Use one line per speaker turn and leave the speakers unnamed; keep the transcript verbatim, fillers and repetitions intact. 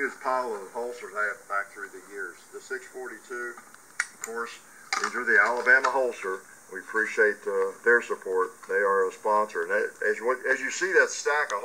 used pile of holsters I have back through the years. The six forty-two, of course, these are the Alabama holster. We appreciate uh, their support. They are a sponsor. And as you, as you see that stack of